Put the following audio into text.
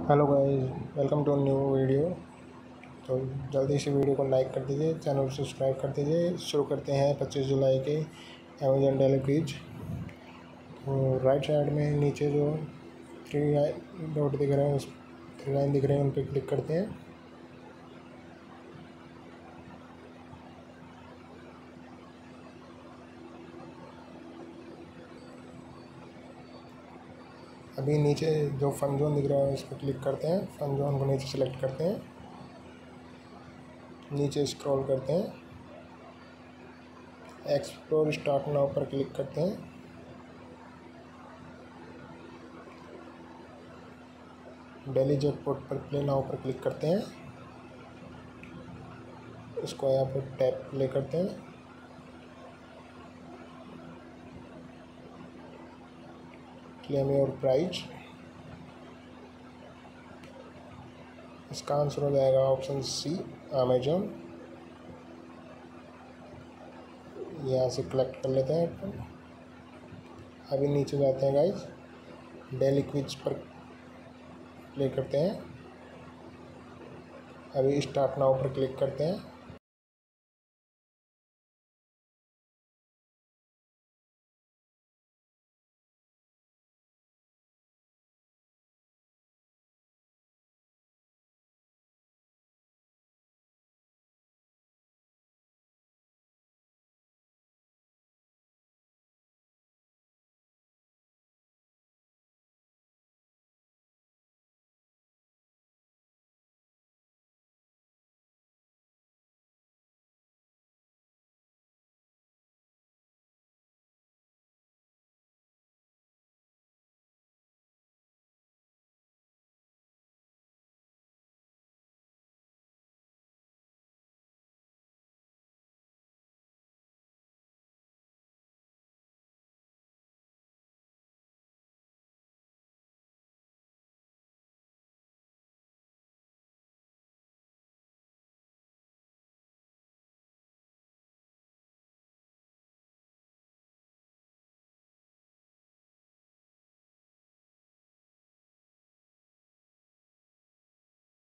Hello guys, welcome to new video. तो जल्दी से वीडियो को लाइक कर दीजिए, चैनल को सब्सक्राइब कर दीजिए। शुरू करते हैं 25 जुलाई के अमेजन डेली क्विज। तो राइट साइड में नीचे जो थ्री डॉट दिख रहे हैं, उस थ्री लाइन दिख रहे हैं, उन पर क्लिक करते हैं। अभी नीचे जो फन जोन दिख रहा है, उस पर क्लिक करते हैं। फन जोन को नीचे सेलेक्ट करते हैं, नीचे स्क्रॉल करते हैं, एक्सप्लोर स्टार्ट नाउ पर क्लिक करते हैं। डेली जैकपॉट पर प्ले नाउ पर क्लिक करते हैं। इसको यहाँ पर टैप प्ले करते हैं। Claim your prize. इसका आंसर हो जाएगा ऑप्शन सी, अमेजन। यहाँ से कलेक्ट कर लेते हैं। अभी नीचे जाते हैं गाइस, डेली क्विज पर प्ले करते हैं। अभी स्टार्ट नाउ पर क्लिक करते हैं।